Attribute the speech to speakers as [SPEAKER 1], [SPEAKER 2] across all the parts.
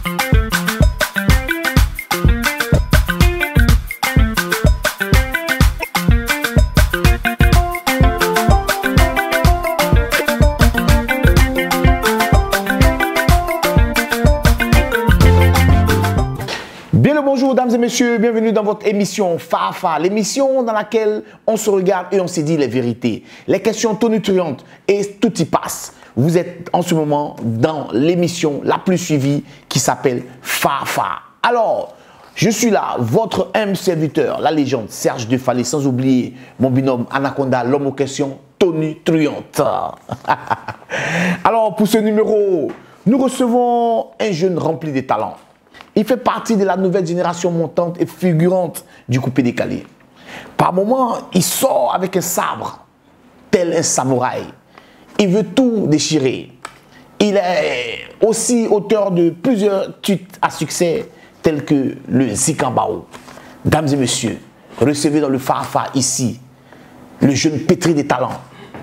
[SPEAKER 1] Bien le bonjour, mesdames et messieurs, bienvenue dans votre émission Fafa, l'émission dans laquelle on se regarde et on se dit les vérités, les questions tonitruantes et tout y passe. Vous êtes en ce moment dans l'émission la plus suivie qui s'appelle Fafa. Alors, je suis là, votre humble serviteur, la légende Serge Defalé, sans oublier mon binôme Anaconda, l'homme aux questions tonitruantes. Alors, pour ce numéro, nous recevons un jeune rempli de talent. Il fait partie de la nouvelle génération montante et figurante du coupé décalé. Par moments, il sort avec un sabre, tel un samouraï. Il veut tout déchirer. Il est aussi auteur de plusieurs titres à succès, tels que le Zikambao. Mesdames et messieurs, recevez dans le Fafa ici le jeune pétri des talents,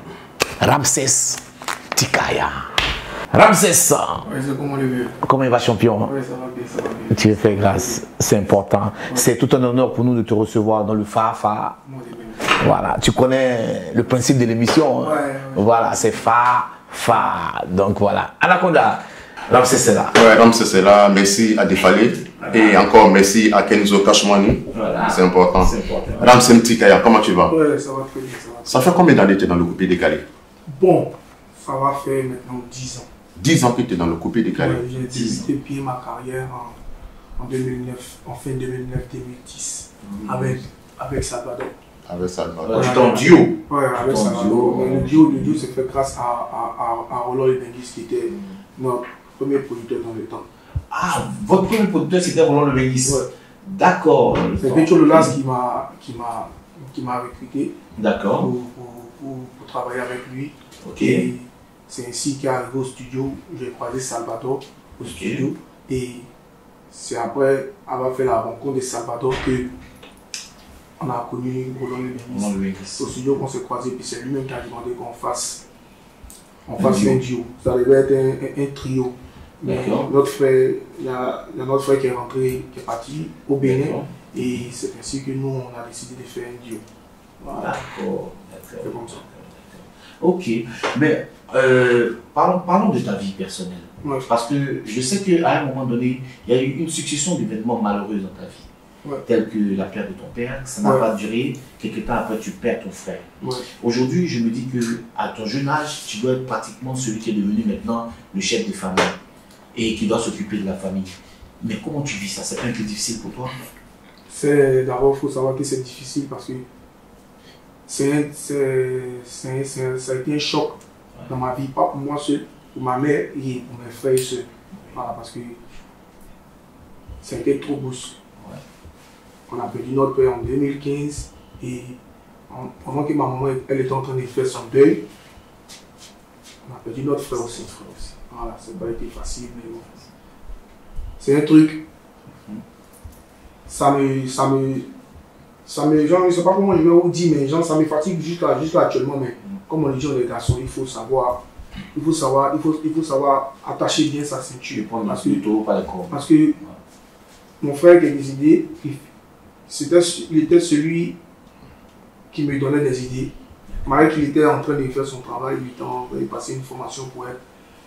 [SPEAKER 1] Ramsès Tikaya. Ramsès, comment il va, champion?
[SPEAKER 2] Oui, ça va bien, ça va bien.
[SPEAKER 1] Tu es fait grâce, c'est important. Ouais. C'est tout un honneur pour nous de te recevoir dans le Fafa. Voilà, tu connais le principe de l'émission. Hein? Ouais. Voilà, c'est Fa. Donc voilà. Anaconda, Ramsès c'est là.
[SPEAKER 3] Ouais, Ramsès c'est là. Merci à Defalé. Et encore merci à Kenzo Kashmani. Voilà. C'est important. Ramsès Tikaya, comment tu vas?
[SPEAKER 2] Ouais, ça va très bien.
[SPEAKER 3] Ça fait combien d'années que tu es dans le coupé décalé?
[SPEAKER 2] Bon, ça va faire maintenant 10 ans.
[SPEAKER 3] 10 ans que tu es dans le coupé décalé.
[SPEAKER 2] Ouais, j'ai débuté bien ma carrière en 2009, en fin 2009-2010, avec Salvador.
[SPEAKER 3] Avec Salvador. Tu es en duo?
[SPEAKER 2] Oui, avec Salvador. Le duo s'est fait grâce à Roland Lebenguis qui était notre premier producteur dans le temps.
[SPEAKER 1] Ah, votre premier producteur c'était Roland Lebenguis? Ouais. D'accord.
[SPEAKER 2] C'est Petro Lolas qui m'a recruté.
[SPEAKER 1] D'accord.
[SPEAKER 2] Pour travailler avec lui.
[SPEAKER 1] Ok.
[SPEAKER 2] Et c'est ainsi qu'arrivé au studio, j'ai croisé Salvador au studio. Et c'est après avoir fait la rencontre de Salvador que on a connu Roland Lebenguis. Au studio qu'on s'est croisé, puis c'est lui-même qui a demandé qu'on fasse un duo. Ça devait être un trio. Mais notre frère, il y a notre frère qui est rentré, qui est parti au Bénin. Et c'est ainsi que nous, on a décidé de faire un duo. Voilà.
[SPEAKER 1] D'accord.
[SPEAKER 2] C'est comme ça.
[SPEAKER 1] Ok, mais parlons de ta vie personnelle. Ouais. Parce que je sais qu'à un moment donné, il y a eu une succession d'événements malheureux dans ta vie. Ouais. Tels que la perte de ton père, ça n'a pas duré. Quelque temps après, tu perds ton frère. Ouais. Aujourd'hui, je me dis qu'à ton jeune âge, tu dois être pratiquement celui qui est devenu maintenant le chef de famille et qui doit s'occuper de la famille. Mais comment tu vis ça? C'est un peu difficile pour toi?
[SPEAKER 2] D'abord, il faut savoir que c'est difficile parce que ça a été un choc dans ma vie, pas pour moi seul, pour ma mère et pour mes frères seuls. Voilà, parce que ça a été trop brusque. Ouais. On a perdu notre père en 2015 et pendant que ma maman elle était en train de faire son deuil, on a perdu notre frère aussi. Voilà, ça n'a pas été facile, mais bon. C'est un truc, genre, je ne sais pas comment je vais vous dire, mais genre, ça me fatigue jusqu'à actuellement. Mais comme on dit, on est garçon, il faut savoir attacher bien sa ceinture. Parce que mon frère qui est décédé, il était celui qui me donnait des idées. Malgré qu'il était en train de faire son travail, il était en train de passer une formation pour être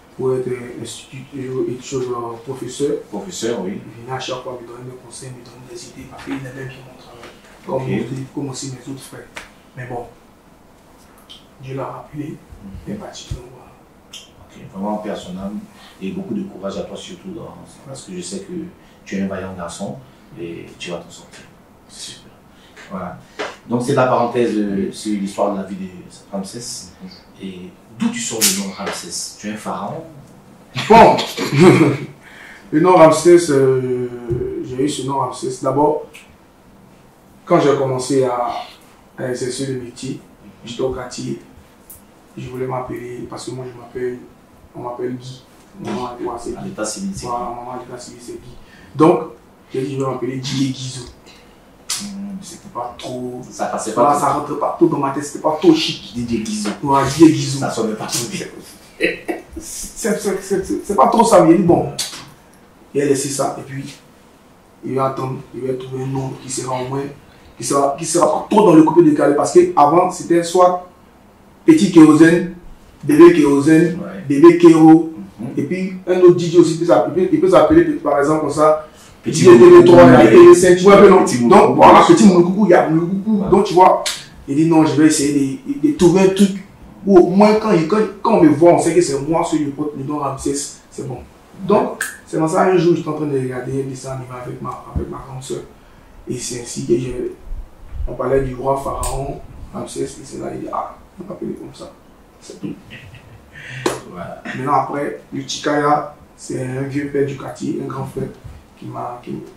[SPEAKER 2] professeur.
[SPEAKER 1] Professeur, oui.
[SPEAKER 2] Il venait à chaque fois me donner des conseils, me donner des idées, parce qu'il aimait bien mon travail. Comme aussi mes autres frères. Mais bon, Dieu l'a rappelé, il est parti.
[SPEAKER 1] Ok, vraiment paix à son âme et beaucoup de courage à toi surtout parce que je sais que tu es un vaillant garçon et tu vas t'en sortir. Super. Voilà. Donc c'est la parenthèse sur l'histoire de la vie de Ramsès. Et d'où tu sors le nom Ramsès? Tu es un pharaon?
[SPEAKER 2] Bon, le nom Ramsès, j'ai eu ce nom Ramsès. D'abord, quand j'ai commencé à exercer le métier, j'étais au quartier. Je voulais m'appeler, parce que moi on m'appelle Guy. Maman
[SPEAKER 1] à l'état civil, c'est Guy.
[SPEAKER 2] Maman à l'état civil, c'est Guy. Donc, j'ai dit je vais m'appeler Guy et Guizou. C'était pas trop.
[SPEAKER 1] Ça passait pas.
[SPEAKER 2] Ça rentrait pas trop dans ma tête, c'était pas trop chic.
[SPEAKER 1] Didier Guizou.
[SPEAKER 2] Ouais, Didier Guizou.
[SPEAKER 1] Ça sonnait pas trop bien.
[SPEAKER 2] C'est pas trop ça, mais bon. il a laissé ça, et puis il va attendre, il va trouver un nombre qui sera au moins, qui sera pas trop dans le coupé décalé, parce qu'avant c'était soit petit kérosène, bébé kérosène, bébé kéro, et puis un autre DJ aussi il peut s'appeler par exemple comme ça, petit TV3, il 5, tu vois un peu non. Donc voilà, petit Mounoukou, il y a Mounoukou, donc tu vois, il dit non, je vais essayer de trouver un truc où au moins quand on me voit, on sait que c'est moi, celui du pote, le don Ramsès, c'est bon. Donc, c'est dans ça un jour, j'étais en train de regarder un dessin animé avec ma grande soeur. Et c'est ainsi que on parlait du roi pharaon, Ramsès, et c'est là, il dit, ah, on va appeler comme ça. C'est tout. Voilà. Maintenant, après, le Chikaya, c'est un vieux père du quartier, un grand frère, qui m'a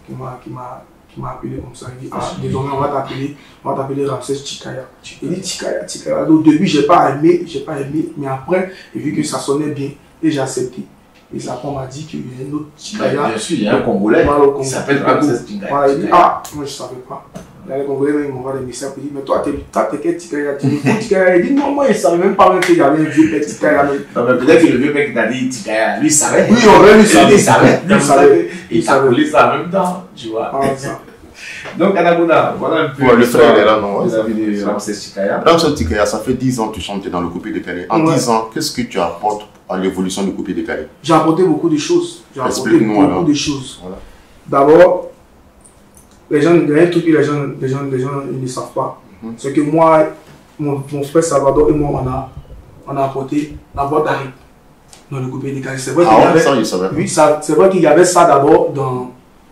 [SPEAKER 2] appelé comme ça. Il dit, ah, désormais, on va t'appeler Ramsès Chikaya. Il dit Chikaya, Chikaya. Au début, j'ai pas aimé, mais après, j'ai vu que ça sonnait bien et j'ai accepté. Et ça, on m'a dit qu'il y a un autre Chikaya.
[SPEAKER 4] Bien sûr, il y a un Congolais qui s'appelle Ramsès Chikaya.
[SPEAKER 2] Voilà, il dit, ah, moi je ne savais pas. Là, les Congolais, ils m'envoient des messages pour dire, mais toi, t'es quel Chikaya? Il dit, non, moi, je ne savais même pas qu'il y avait un vieux père Chikaya.
[SPEAKER 4] Non, mais peut-être que le vieux père qui t'a dit Chikaya, lui, il savait.
[SPEAKER 2] Oui, on va lui savait.
[SPEAKER 4] Il savait. Il t'a collé ça en même temps, tu vois. Donc, Anagouna, voilà un peu.
[SPEAKER 3] Ouais, le frère est là, non?
[SPEAKER 4] Vous avez dit Ramsès Chikaya.
[SPEAKER 3] Ramsès Chikaya, ça fait 10 ans que tu chantes dans le coupé décalé. En 10 ans, qu'est-ce que tu apportes à l'évolution du coupé décalé?
[SPEAKER 2] J'ai apporté beaucoup de choses. Beaucoup de choses.
[SPEAKER 3] Voilà.
[SPEAKER 2] D'abord, il y a un truc que les gens ne savent pas. C'est que moi, mon frère Salvador et moi, on a apporté la boîte à rythme dans le coupé décalé. C'est vrai qu'il y avait ça d'abord dans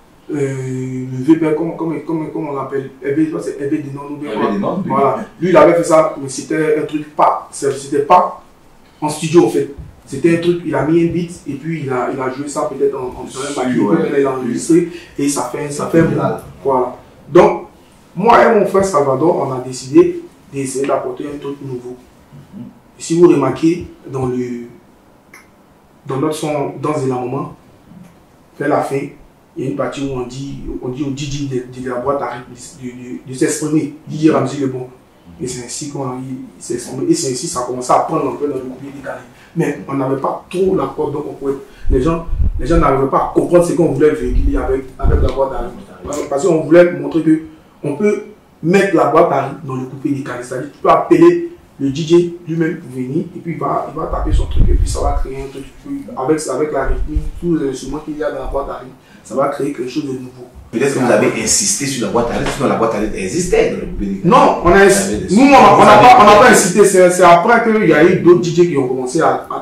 [SPEAKER 2] le VP, comment on l'appelle, c'est EB Denon. Voilà. Lui, il avait fait ça, mais c'était un truc c'était pas en studio en fait. C'était un truc, il a mis un beat et puis il a joué ça peut-être en un bac, il a enregistré et ça fait un viral. Voilà. Donc, moi et mon frère Salvador, on a décidé d'essayer d'apporter un truc nouveau. Et si vous remarquez, dans notre son Danse de la Maman, vers la fin, il y a une partie où on dit au DJ de la boîte à rythme de s'exprimer, DJ Ramsey le bon. Et c'est ainsi qu'on s'est exprimé. Et c'est ainsi que ça a commencé à prendre un peu dans le coupé décalé. Mais on n'avait pas trop l'accord, donc les gens n'arrivaient pas à comprendre ce qu'on voulait véhiculer avec la boîte à rythme. Parce qu'on voulait montrer qu'on peut mettre la boîte à rythme dans le coupé décalé. C'est-à-dire que tu peux appeler le DJ lui-même venir et puis il va taper son truc et puis ça va créer un truc avec la rythmique, tous les instruments qu'il y a dans la boîte à rythme. Ça va créer quelque chose de nouveau.
[SPEAKER 4] Peut-être que vous avez insisté sur la boîte à rythme, sinon la boîte à rythme existait dans le coupé décalé.
[SPEAKER 2] Non, on n'a pas insisté. C'est après qu'il y a eu d'autres DJ qui ont commencé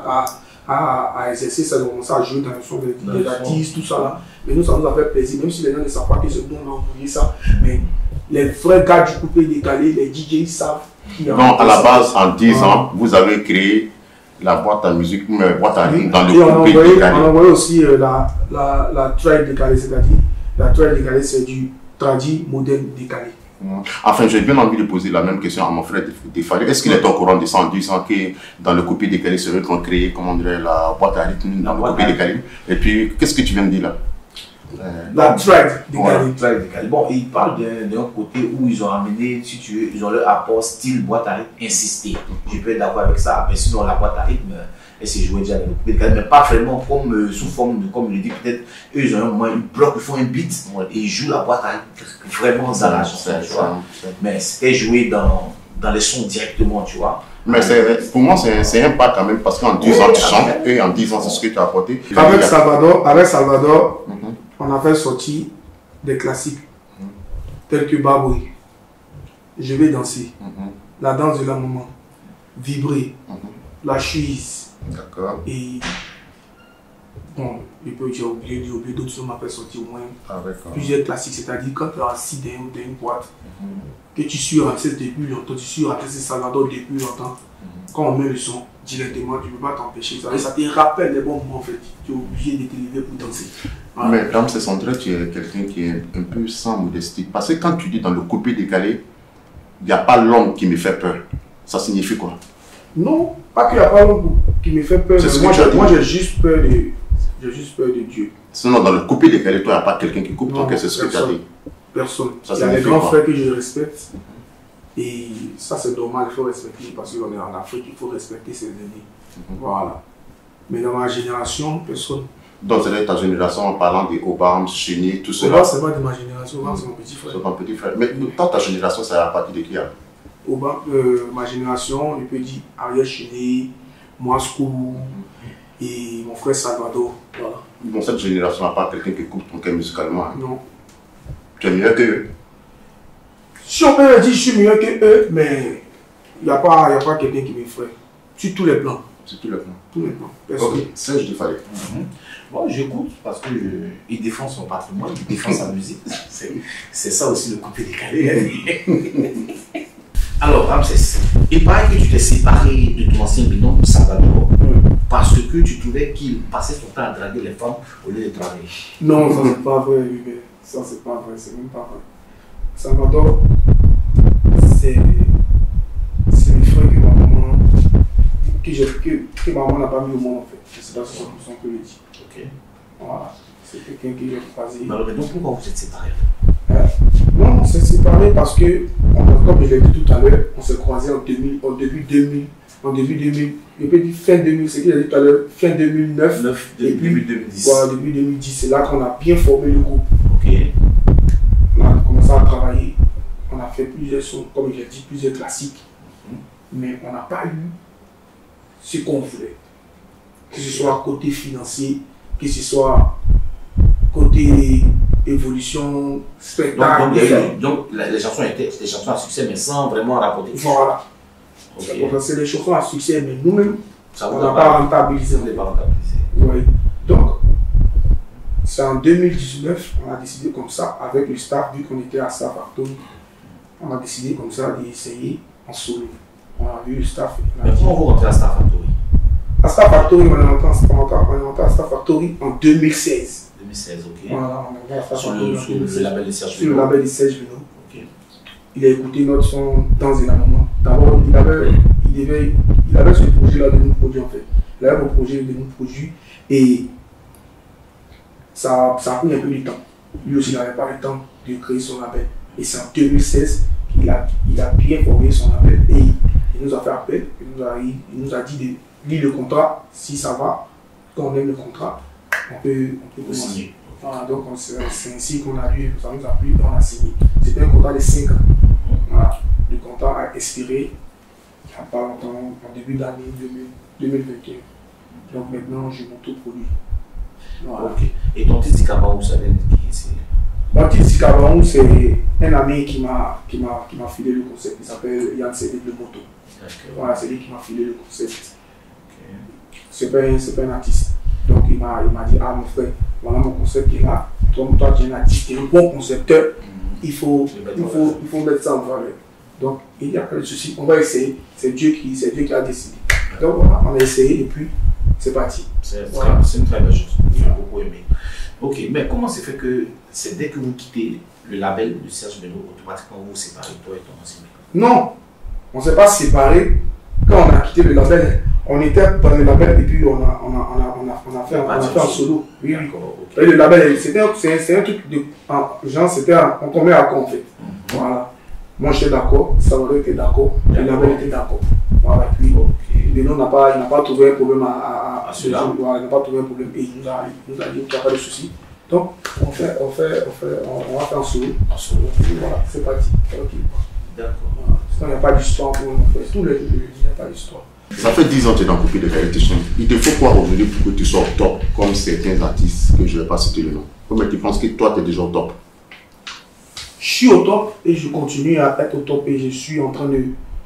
[SPEAKER 2] à exercer ça, ils ont commencé à jouer dans le son des artistes, tout ça là. Mais nous, ça nous a fait plaisir, même si les gens ne savent pas que c'est nous on a envoyé ça. Mais les vrais gars du coupé décalé, les DJ, ils savent.
[SPEAKER 3] Donc, à la base, en 10 ans, vous avez créé la boîte à musique, boîte à rythme dans le coupé décalé.
[SPEAKER 2] On a envoyé aussi la trail décalée, c'est-à-dire la trail décalée, c'est du tradi moderne décalé.
[SPEAKER 3] Enfin, j'ai bien envie de poser la même question à mon frère Defali. Est-ce qu'il est au courant de ça en disant que dans le coupé décalé, c'est eux qui ont créé, comment dirait, la boîte à rythme dans le coupé décalé? Et puis, qu'est-ce que tu viens de dire là?
[SPEAKER 2] La track décalée.
[SPEAKER 4] Bon, ils parlent d'un côté où ils ont amené, si tu veux, ils ont leur apport style boîte à rythme insisté. Je peux être d'accord avec ça. Mais sinon, la boîte à rythme, elle s'est jouée déjà dans le coupé décalé, mais pas vraiment comme sous forme de, comme il le dit, peut-être, eux, ils ont un moins, ils bloquent, ils font un beat et ils jouent la boîte à rythme vraiment dans la chanson, tu vois. Mais c'était joué dans les sons directement, tu vois.
[SPEAKER 3] Mais pour moi, c'est un pas quand même, parce qu'en 10 ans, tu chantes, et en 10 ans, c'est ce que tu as apporté.
[SPEAKER 2] Avec Salvador, on a fait sortir des classiques tels que Baboui, Je vais danser, La danse de la maman, Vibrer, La Chuise.
[SPEAKER 3] D'accord.
[SPEAKER 2] Et bon, j'ai oublié d'autres choses, on m'a fait sortir au moins plusieurs classiques, c'est-à-dire quand tu es assis dans une boîte, que tu suis Ramsès depuis longtemps, tu suis Ramsès Salvador depuis longtemps, quand on met le son directement, tu ne peux pas t'empêcher. Ça te rappelle les bons moments en fait, tu es obligé de te lever pour danser. Voilà.
[SPEAKER 3] Mais Ramsès André, tu es quelqu'un qui est un peu sans modestie. Parce que quand tu dis dans le coupé décalé, il n'y a pas l'homme qui me fait peur. Ça signifie quoi?
[SPEAKER 2] Non, pas qu'il n'y a pas l'homme qui me fait peur. Moi j'ai juste peur de Dieu.
[SPEAKER 3] Sinon, dans le coupé décalé, toi, il n'y a pas quelqu'un qui coupe ton cœur, c'est ce que tu as dit.
[SPEAKER 2] Personne. Il y a des grands frères que je respecte. Et ça, c'est normal, il faut respecter parce qu'on est en Afrique, il faut respecter ses aînés. Voilà. Mais dans ma génération, personne.
[SPEAKER 3] Donc, c'est ta génération en parlant des Obama, Chénier, tout cela.
[SPEAKER 2] Obama, c'est pas de ma génération, Obama, c'est mon petit frère.
[SPEAKER 3] C'est ton petit frère. Mais toi, ta génération, c'est à partir de qui hein?
[SPEAKER 2] Obama, ma génération, je peux dire Ariel Chénier, Moascou et mon frère Salvador. Voilà.
[SPEAKER 3] Bon, cette génération n'a pas quelqu'un qui écoute ton cœur musicalement. Hein?
[SPEAKER 2] Non.
[SPEAKER 3] Tu es meilleur qu'eux.
[SPEAKER 2] Si on peut me dire je suis meilleur que eux, mais il n'y a pas quelqu'un qui m'effraie. Sur tous les plans.
[SPEAKER 3] C'est tout le plan.
[SPEAKER 2] Tous les plans.
[SPEAKER 3] Ok, Serge Defalé.
[SPEAKER 4] Bon, j'écoute parce qu'il défend son patrimoine, il défend sa musique. C'est ça aussi le coupé décalé. Alors, Ramsès, il paraît que tu t'es séparé de ton ancien binôme Salvador parce que tu trouvais qu'il passait son temps à draguer les femmes au lieu de travailler.
[SPEAKER 2] Non, ça c'est pas vrai, Hubert. Ça c'est pas vrai, c'est même pas vrai. Salvador, c'est le frère que ma maman, que maman n'a pas mis au monde en fait. Je sais pas si on peut le dire.
[SPEAKER 4] Ok.
[SPEAKER 2] Voilà, c'est quelqu'un qui est croisé.
[SPEAKER 4] Mais alors, donc pourquoi vous êtes séparés?
[SPEAKER 2] Non, on s'est séparés parce que, comme je l'ai dit tout à l'heure, on s'est croisés en début 2000, je peux dire fin 2000, c'est qu'il a dit tout à l'heure, fin 2009,
[SPEAKER 4] début 2010.
[SPEAKER 2] Voilà, début 2010, c'est là qu'on a bien formé le groupe.
[SPEAKER 4] Ok.
[SPEAKER 2] On a commencé à travailler, on a fait plusieurs sons, comme je l'ai dit, plusieurs classiques, mais on n'a pas eu ce qu'on voulait. Que ce soit côté financier, que ce soit côté évolution, spectacle.
[SPEAKER 4] Donc les chansons étaient des chansons à succès, mais sans vraiment rapporter.
[SPEAKER 2] Voilà.
[SPEAKER 4] Okay.
[SPEAKER 2] C'est des chansons à succès, mais nous-mêmes,
[SPEAKER 4] ça
[SPEAKER 2] on n'a pas rentabilisé.
[SPEAKER 4] On n'est pas rentabilisé.
[SPEAKER 2] Oui. Donc, c'est en 2019, on a décidé comme ça, avec le staff, vu qu'on était à Star Factory, on a décidé comme ça d'essayer en solo. On a vu le staff.
[SPEAKER 4] Mais comment vous rentrez à Star Factory?
[SPEAKER 2] À Star Factory, on est rentré à Star Factory en 2016.
[SPEAKER 4] 2016, ok.
[SPEAKER 2] Voilà, on est à Star
[SPEAKER 4] Sur
[SPEAKER 2] Factory
[SPEAKER 4] le label de Serge
[SPEAKER 2] Sur le label de Serge Beno.
[SPEAKER 4] Ok.
[SPEAKER 2] Il a écouté notre son dans et la moment. D'abord, il avait ce projet-là de nous produire en fait. Il avait un projet de nous produire et ça a pris un peu de temps. Lui aussi, il n'avait pas le temps de créer son label. Et c'est en 2016 qu'il a bien formé son label et il nous a fait appel. Il nous a dit de lire le contrat. Si ça va, quand on aime le contrat, on peut signer. Voilà, donc c'est ainsi qu'on a lu, ça nous a plu, on a signé. C'était un contrat de 5 ans. Voilà, le contrat a expiré il n'y a pas longtemps, en début d'année 2021. Donc maintenant, je m'auto-produis. Voilà.
[SPEAKER 4] Ok. Et ton titre Sikabaou, ça vient de qui c'est?
[SPEAKER 2] Mon titre Sikabaou, c'est un ami qui m'a filé le concept. Il s'appelle Yann Cédric Le Moto. Voilà, c'est lui qui m'a filé le concept. Okay. C'est pas un artiste. Donc il m'a dit, ah mon frère, voilà mon concept qui est là. Toi tu es un artiste, tu es un bon concepteur. Il faut mettre ça en valeur. Donc il n'y a pas de souci, on va essayer. C'est Dieu qui a décidé. Donc voilà, on a essayé et puis c'est parti.
[SPEAKER 4] C'est une très belle chose. J'ai beaucoup aimé. Ok, mais comment c'est fait que c'est dès que vous quittez le label de Serge Beno, automatiquement vous vous séparez, toi et ton ancien mec? Non,
[SPEAKER 2] on ne s'est pas séparés. Quand on a quitté le label, on était dans le label et puis on a fait un solo. Oui, oui. Okay. Et le label, c'est un truc de genre, on tombait à quoi en fait. Voilà. Moi j'étais d'accord, Salvador était d'accord, le label était d'accord. Voilà. Puis Beno n'a pas trouvé un problème à ce genre. Voilà, il n'a pas trouvé un problème et il nous a dit qu'il n'y a pas de souci. Donc on va faire un solo. Voilà, c'est parti. Okay.
[SPEAKER 4] D'accord.
[SPEAKER 2] Il n'y a pas d'histoire pour nous. Tout le il n'y a pas d'histoire.
[SPEAKER 3] Ça fait 10 ans que tu es dans le coupé de qualité. Il te faut quoi aujourd'hui pour que tu sois au top, comme certains artistes que je ne vais pas citer le nom? Comment tu penses que toi, tu es déjà au top?
[SPEAKER 2] Je suis au top et je continue à être au top et je suis en train de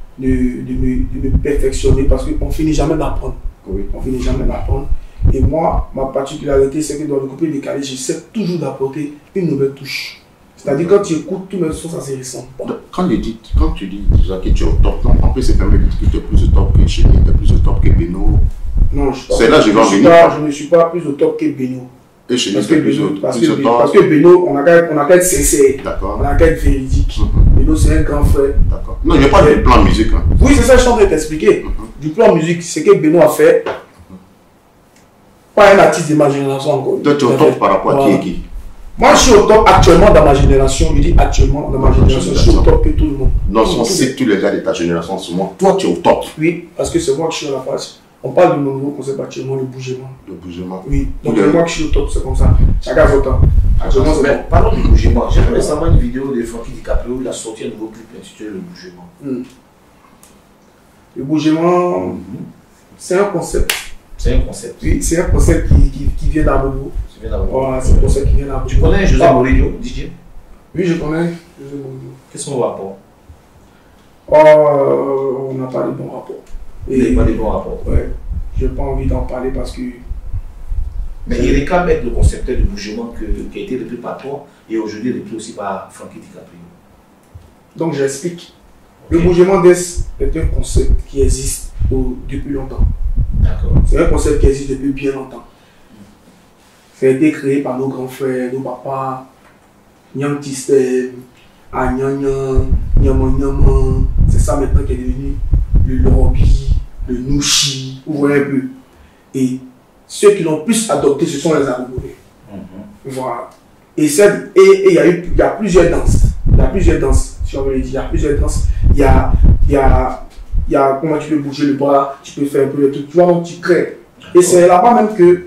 [SPEAKER 2] me perfectionner parce qu'on ne finit jamais d'apprendre. Oui. On finit jamais d'apprendre. Et moi, ma particularité, c'est que dans le coupé décalé, j'essaie toujours d'apporter une nouvelle touche. C'est-à-dire quand tu écoutes tous mes sons, ça se ressent pas.
[SPEAKER 3] Quand tu dis déjà que tu es au top, non, en plus c'est quand même de dire que tu es plus au top que Chénier, tu es plus au top que Beno.
[SPEAKER 2] Non,
[SPEAKER 3] c'est là que je vais en venir.
[SPEAKER 2] Je ne suis pas plus au top que Beno.
[SPEAKER 3] Et Chénier, c'est plus au top.
[SPEAKER 2] Parce que Beno, on a qu'à être sincère.
[SPEAKER 3] D'accord.
[SPEAKER 2] On a qu'à être véridique. Beno, c'est un grand frère.
[SPEAKER 3] D'accord. Non, il n'y a pas de plan musique. Hein.
[SPEAKER 2] Oui, c'est ça que je suis en train de t'expliquer. Du plan musique, c'est que Beno a fait. Pas un artiste de ma génération encore.
[SPEAKER 3] Toi, tu es au top par rapport à qui et qui?
[SPEAKER 2] Moi, je suis au top actuellement dans ma génération. Je dis actuellement dans ma génération, je suis au top que tout le monde.
[SPEAKER 3] Non, si on sait tous les gars de ta génération en ce moment, toi, tu es au top.
[SPEAKER 2] Oui, parce que c'est moi qui suis à la face. On parle de mon nouveau concept actuellement, le bougement.
[SPEAKER 3] Le bougement.
[SPEAKER 2] Oui, donc moi qui suis au top, c'est comme ça. Chacun son temps. Actuellement, c'est bon.
[SPEAKER 4] Parlons du bougement. J'ai vu récemment une vidéo de Frankie DiCaprio où il a sorti un nouveau clip intitulé Le bougement.
[SPEAKER 2] Le bougement, c'est un concept.
[SPEAKER 4] C'est un concept.
[SPEAKER 2] Oui, c'est un concept qui vient d'Abobo. Voilà, c'est un concept qui vient d'Abobo.
[SPEAKER 4] Tu connais José Mourinho, DJ?
[SPEAKER 2] Oui, je connais José Mourinho.
[SPEAKER 4] Qu'est-ce qu'on va pour?
[SPEAKER 2] On n'a pas de bons rapports.
[SPEAKER 4] Il n'y a pas de bons rapports.
[SPEAKER 2] Ouais, j'ai pas envie d'en parler parce que.
[SPEAKER 4] Mais il réclame être le concepteur du bougement qui a été repris par toi et aujourd'hui repris aussi par Frankie DiCaprio.
[SPEAKER 2] Donc j'explique. Le bougement d'Est est un concept qui existe depuis longtemps.
[SPEAKER 4] D'accord.
[SPEAKER 2] C'est un concept qui existe depuis bien longtemps. Ça a été créé par nos grands frères, nos papas, Nyang Tistem, Anyanya, Nyama. C'est ça maintenant qui est devenu le Lorobi, le Nushi, vous voyez un peu. Et ceux qui l'ont plus adopté, ce sont les Abobolais. Voilà. Et il y a plusieurs danses. Il y a plusieurs danses, si on veut le dire. Il y a plusieurs danses. Il y a comment tu peux bouger le bras, tu peux faire un peu de trucs. Tu vois, donc tu crées. Et c'est là-bas même que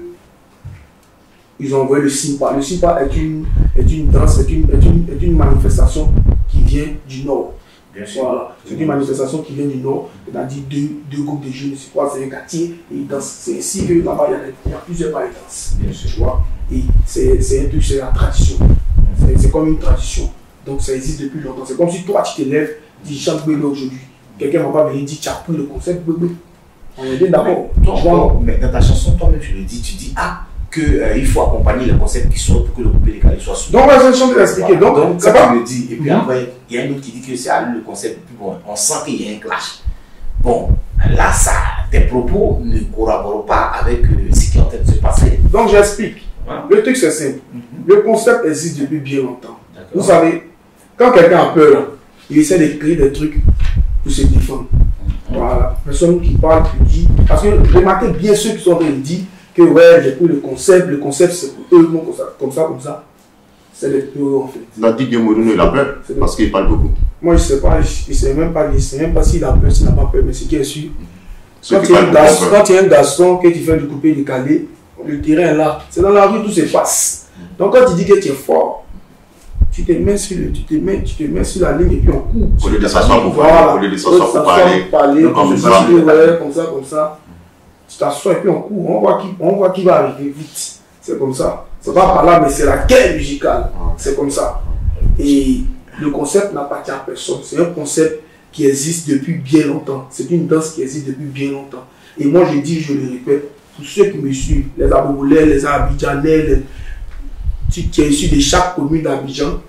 [SPEAKER 2] ils ont envoyé le Simpa. Le Simpa est une danse, est une manifestation qui vient du Nord.
[SPEAKER 4] Bien sûr.
[SPEAKER 2] Voilà. C'est une manifestation qui vient du Nord, c'est-à-dire deux groupes de jeunes, c'est quoi, c'est un quartier, et ils dansent. C'est ainsi que là-bas, il y a plusieurs bars de danse.
[SPEAKER 4] Bien sûr.
[SPEAKER 2] Tu vois. Et c'est un truc, c'est la tradition. C'est comme une tradition. Donc ça existe depuis longtemps. C'est comme si toi, tu te lèves, tu dis chante Bébé aujourd'hui. Quelqu'un va pas venir dire, tu as pris le concept Bébé. On est bien d'accord.
[SPEAKER 4] Mais dans ta chanson, toi-même, tu le dis, tu dis, qu'il faut accompagner les concepts qui sortent pour que le coupé décalé soit souvent.
[SPEAKER 2] Donc, je suis en train d'expliquer.
[SPEAKER 4] Voilà. Donc,
[SPEAKER 2] c'est
[SPEAKER 4] ça, tu le dis. Et puis après, il y a un autre qui dit que c'est à lui le concept. Puis bon, on sent qu'il y a un clash. Bon, là, tes propos ne corroborent pas avec ce qui est en train de se passer.
[SPEAKER 2] Donc, j'explique.
[SPEAKER 4] Voilà.
[SPEAKER 2] Le truc, c'est simple. Le concept existe depuis bien longtemps. Vous
[SPEAKER 4] D'accord.
[SPEAKER 2] savez, quand quelqu'un a peur, il essaie d'écrire des trucs pour se défendre. Voilà. Personne qui parle, qui dit. Parce que remarquez bien ceux qui sont en train de dire que ouais, j'ai pris le concept c'est pour eux, non, comme ça. C'est les peurs en fait.
[SPEAKER 3] Dans Didier Mourinho, il a peur parce qu'il parle beaucoup.
[SPEAKER 2] Moi, je sais pas, je sais même pas s'il a peur, s'il n'a pas peur, mais ce qui est sûr,
[SPEAKER 3] Ceux
[SPEAKER 2] quand
[SPEAKER 3] qui
[SPEAKER 2] tu es
[SPEAKER 3] parlent
[SPEAKER 2] un
[SPEAKER 3] beaucoup
[SPEAKER 2] garçon,
[SPEAKER 3] ont peur.
[SPEAKER 2] quand tu es un garçon, que tu fais du coupé décalé, le terrain est là, c'est dans la rue, tout se passe. Donc quand tu dis que tu es fort, tu te mets sur la ligne et puis on court.
[SPEAKER 3] Au lieu de s'asseoir pour
[SPEAKER 2] Voilà.
[SPEAKER 3] parler, au lieu de s'asseoir pour parler,
[SPEAKER 2] comme ça, comme ça. Tu t'assois et puis on court, on voit qui va arriver vite. C'est comme ça. C'est pas par là, mais c'est la guerre musicale. C'est comme ça. Et le concept n'appartient à personne. C'est un concept qui existe depuis bien longtemps. C'est une danse qui existe depuis bien longtemps. Et moi, je dis, je le répète, pour ceux qui me suivent, les Abobolais, les Abidjanais, tu es issu de chaque commune d'Abidjan,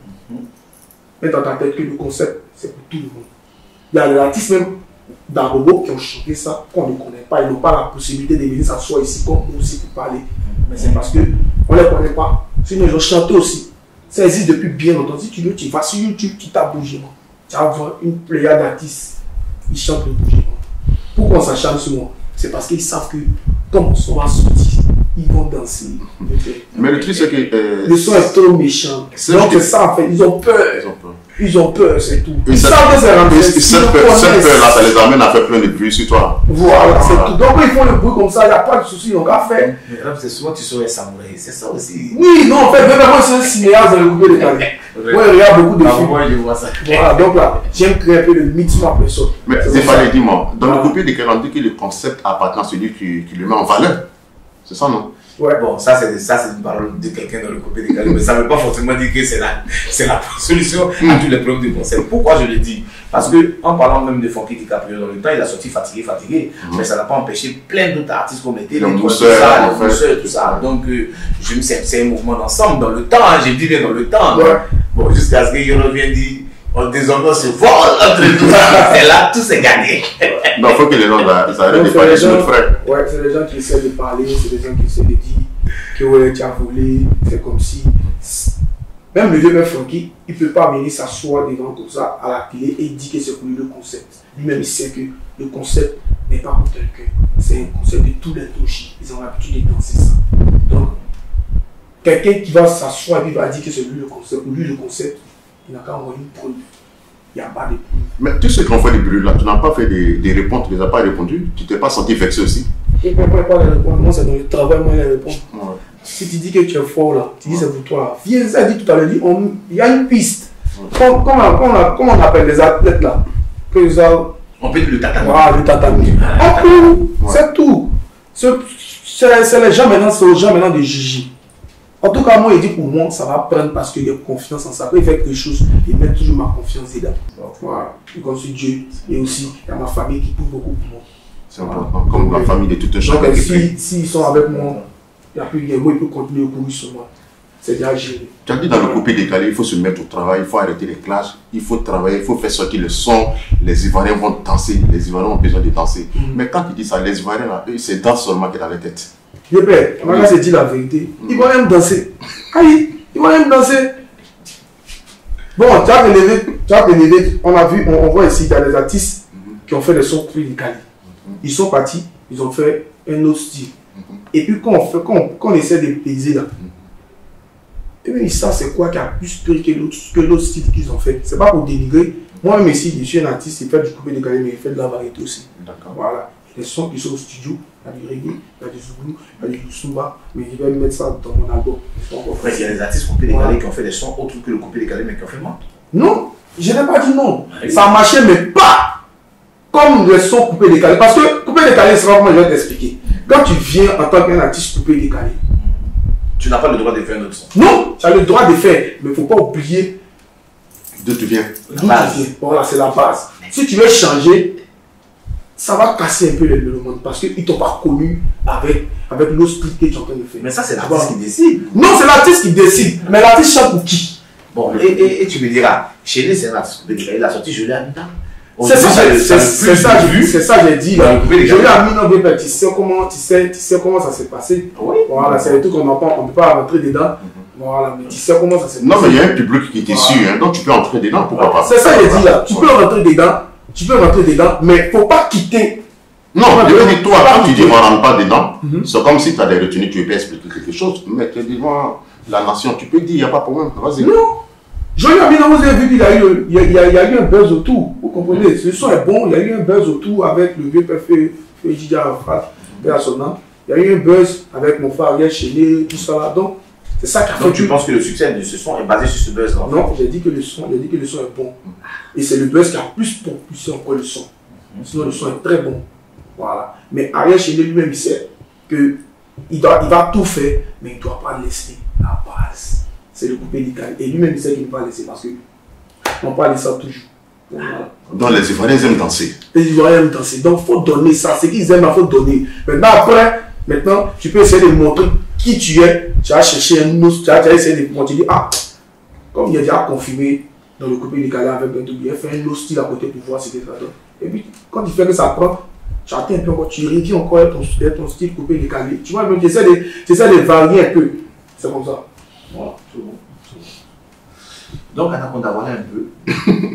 [SPEAKER 2] mets dans ta tête que le concept, c'est pour tout le monde. Il y a des artistes même d'Abobo qui ont chanté ça, qu'on ne connaît pas. Ils n'ont pas la possibilité de venir s'asseoir ici comme nous aussi pour parler. Mais c'est parce qu'on ne les connaît pas. Sinon, ils ont chanté aussi. Ça existe depuis bien longtemps. Si tu veux, tu vas sur YouTube, tu tapes bougement. Tu vas voir une pléiade d'artistes. Ils chantent le bougement. Pourquoi on s'acharne sur moi? C'est parce qu'ils savent que, comme on va sortir, ils vont danser.
[SPEAKER 3] Mais le truc, c'est que.
[SPEAKER 2] Le son est trop méchant. Donc, c'est ça en fait. Ils ont peur. Ils ont peur, c'est tout.
[SPEAKER 3] Ils savent que c'est rentré. Cette peur-là, ça les amène à faire plein de bruit sur toi.
[SPEAKER 2] Voilà, c'est tout. Donc, ils font le bruit comme ça, il n'y a pas de souci, ils n'ont qu'à faire.
[SPEAKER 4] Mais c'est souvent tu serais samouraï, c'est ça aussi.
[SPEAKER 2] Oui, non, en fait, vraiment, c'est un cinéaste dans le coupé décalé. Moi, il regarde beaucoup de films.
[SPEAKER 4] Moi, je vois ça.
[SPEAKER 2] Voilà, donc là, j'aime créer un peu le mythe sur la personne.
[SPEAKER 3] Mais Zéphanie, dis-moi, dans le coupé décalé, on dit que le concept appartient à celui qui le met en valeur. C'est ça, non?
[SPEAKER 2] Ouais.
[SPEAKER 4] Bon, ça c'est une parole de quelqu'un dans le coupé décalé, mais ça ne veut pas forcément dire que c'est la solution à tous les problèmes du concept. Pourquoi je le dis? Parce que en parlant même de Frankie DiCaprio dans le temps, il a sorti fatigué, mais ça n'a pas empêché plein d'autres artistes comme les
[SPEAKER 3] Mousseurs,
[SPEAKER 4] tout ça. Donc, c'est un mouvement d'ensemble dans le temps, j'ai dit bien dans le temps.
[SPEAKER 2] Ouais.
[SPEAKER 4] Bon, jusqu'à ce qu'il revienne dire, désormais on se vole entre nous, c'est là, tout s'est gagné.
[SPEAKER 3] Donc, il faut que les gens arrêtent de parler sur notre frère.
[SPEAKER 2] Ouais, c'est les gens qui essaient de parler, c'est les gens qui essaient de dire que ouais, tu as volé, c'est comme si. Même le vieux mec Frankie, il ne peut pas venir s'asseoir devant comme ça à la télé et dire que c'est pour lui le concept. Lui-même, il sait que le concept n'est pas pour quelqu'un. C'est un concept de tous les touches. Ils ont l'habitude de danser ça. Donc, quelqu'un qui va s'asseoir et va dire que c'est lui le concept, pour lui le concept, il n'a qu'à envoyer une preuve. Il n'y a pas de preuve.
[SPEAKER 3] Mais tous ceux qui ont fait des bruits là, tu n'as pas fait des réponses, tu ne les as pas répondu, tu t'es pas senti vexé aussi?
[SPEAKER 2] Et puis après, pas les répondre. Moi, c'est dans le travail, moi, les répondre.
[SPEAKER 3] Ouais.
[SPEAKER 2] Si tu dis que tu es fort là, tu dis c'est pour toi. Viens, ça dit tout à l'heure, il y a une piste. Comment on appelle les athlètes là? Que ils ont...
[SPEAKER 4] On peut dire le tatami.
[SPEAKER 2] Voilà, le tatami. En tout, c'est tout. C'est les gens maintenant, c'est aux gens maintenant de Gigi. En tout cas, moi, il dit pour moi, ça va prendre parce qu'il y a confiance en ça. Quand il fait quelque chose, il met toujours ma confiance dedans. Voilà. Et comme c'est Dieu. Et aussi, il y a ma famille qui pousse beaucoup pour moi.
[SPEAKER 3] C'est important, comme la famille de tout un
[SPEAKER 2] Donc,
[SPEAKER 3] chacun.
[SPEAKER 2] s'ils sont avec moi, il n'y a plus de moi, il peut continuer à courir sur moi. C'est déjà géré.
[SPEAKER 3] Tu as dit dans le coupé décalé, il faut se mettre au travail, il faut arrêter les clashes, il faut travailler, il faut faire sortir le son. Les Ivoiriens vont danser, les Ivoiriens ont besoin de danser. Mais quand tu dis ça, les Ivoiriens, là, eux, c'est danse seulement qui est dans la tête.
[SPEAKER 2] Je peux, on va se dire la vérité. Ils vont même danser. Aïe, ils vont même danser. Bon, tu as relevé, on a vu, on voit ici, il y a des artistes qui ont fait des sons plus décalés. Ils sont partis, ils ont fait un autre style. Et puis quand on essaie de peser là, et bien ça c'est quoi qui a plus pris que l'autre style qu'ils ont fait. C'est pas pour dénigrer. Moi-même ici, je suis un artiste, il fait du coupé décalé, mais il fait de la variété aussi.
[SPEAKER 3] D'accord.
[SPEAKER 2] Voilà. Les sons qui sont au studio, il y a du reggae, il y a du zoulou, il y a du sumba, mais je vais mettre ça dans mon album.
[SPEAKER 4] Après, il y a des artistes coupé décalé qui ont fait des sons autres que le coupé décalé, mais qui ont fait mal.
[SPEAKER 2] Non, je n'ai pas dit non. Ça a marché, mais pas comme les sons coupés décalés. Parce que coupé décalé, c'est vraiment, je vais t'expliquer. Quand tu viens en tant qu'un artiste coupé décalé,
[SPEAKER 4] tu n'as pas le droit de faire un autre son.
[SPEAKER 2] Non, tu as le droit de faire, mais il ne faut pas oublier
[SPEAKER 3] D'où tu viens?
[SPEAKER 2] d'où tu viens. Voilà, c'est la base. Si tu veux changer, ça va casser un peu le monde parce qu'ils ne t'ont pas connu avec l'autre style que tu es en train de faire.
[SPEAKER 4] Mais ça, c'est l'artiste qui décide.
[SPEAKER 2] Non, c'est l'artiste qui décide. Mais l'artiste chante pour qui?
[SPEAKER 4] Bon, et tu me diras, chez lui, c'est un artiste coupé décalé, il a sorti Jolie Amina.
[SPEAKER 2] C'est ça, j'ai dit là. Jolie Amina, tu sais comment ça s'est passé.
[SPEAKER 4] Oui.
[SPEAKER 2] Voilà, c'est le truc qu'on ne peut pas rentrer dedans. Voilà, mais tu sais comment ça s'est passé.
[SPEAKER 3] Non, mais il y a un public qui était sûr, hein, donc tu peux entrer dedans, pourquoi pas?
[SPEAKER 2] C'est ça, j'ai dit là. Tu peux rentrer dedans, mais il ne faut pas quitter.
[SPEAKER 3] Non, je veux dire, toi, quand tu dis on ne rentre pas dedans, c'est comme si tu as des retenues, tu peux expliquer quelque chose, mais tu es devant la nation, tu peux dire, il n'y a pas de problème, vas-y.
[SPEAKER 2] Non. Jolie Amina, vous avez vu qu'il y a eu un buzz autour. Vous comprenez? Ce son est bon, il y a eu un buzz autour avec le vieux père Fedji Arafat, père Sonant. Il y a eu un buzz avec mon frère Ariel Chéné, tout ça là. Donc, c'est ça qui a fait.
[SPEAKER 4] Donc, tu penses que le succès de ce son est basé sur ce buzz là?
[SPEAKER 2] Non, j'ai dit que le son est bon. Et c'est le buzz qui a plus propulsé encore le son. Sinon, le son est très bon. Voilà. Mais Ariel Chéné lui-même, il sait qu'il va tout faire, mais il ne doit pas laisser la base. C'est le coupé décalé. Et lui-même, il sait qu'il ne va pas laisser parce qu'on parle de ça toujours. Voilà.
[SPEAKER 3] Donc les Ivoiriens aiment danser.
[SPEAKER 2] Les Ivoiriens aiment danser. Donc, il faut donner ça. Ce qu'ils aiment, il faut donner. Maintenant, tu peux essayer de montrer qui tu es. Tu as cherché un autre. Tu as essayé de montrer. Ah, comme il a déjà confirmé dans le coupé décalé avec un double, il a fait un autre style à côté pour voir ce que ça donne. Et puis, quand il fait que ça prend, tu attends un peu encore. Tu réduis encore ton style coupé décalé. Tu vois, tu essaies de varier un peu. C'est comme ça. Voilà, c'est bon.
[SPEAKER 4] Donc, Anaconda, voilà un peu.